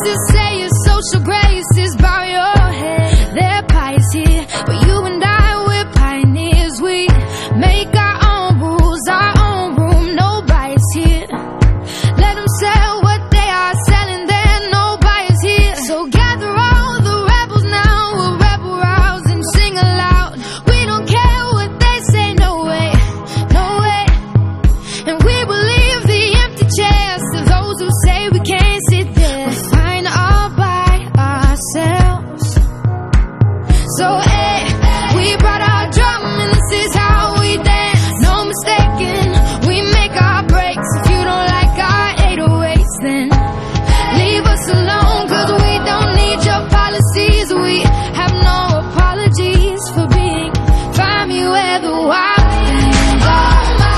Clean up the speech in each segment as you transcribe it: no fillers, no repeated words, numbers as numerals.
that say your social grace is bow your head. They're pious here, but you and I, we're pioneers. We make our own rules, our own room, no bias here. Let them sell what they are selling, there no bias here. So gather all the rebels now, we'll rebel rouse and sing aloud. We don't care what they say, no way, no way. And we will leave the empty chairs to those who say we can't sit there. We're fine all by ourselves. So hey, we brought our drum and this is how we dance. No mistaking, we make our breaks. If you don't like our 808s, then leave us alone, cause we don't need your policies. We have no apologies for being. Find me where the wild things are.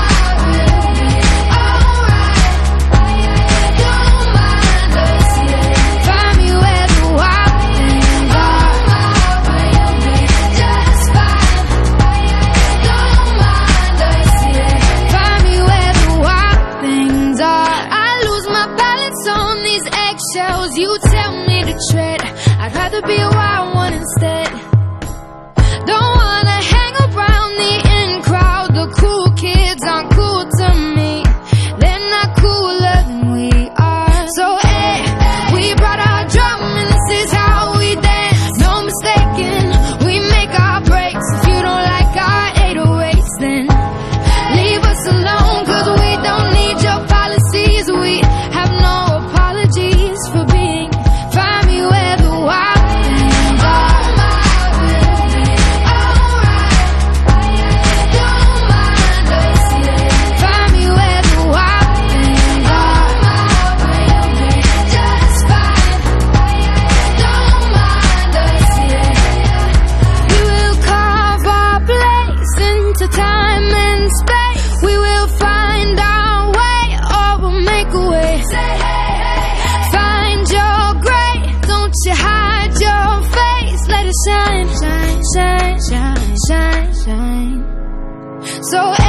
You tell me to tread, I'd rather be a wild one instead. Don't wanna hang around the in crowd. The cool kids aren't cool to me, they're not cooler than we are. So hey, we brought our drum and this is how we dance. No mistaking, we make our breaks. If you don't like our 808s, then leave us alone, cause we don't need your policies. We have no apologies for being. Shine, shine, shine, shine, shine, shine. So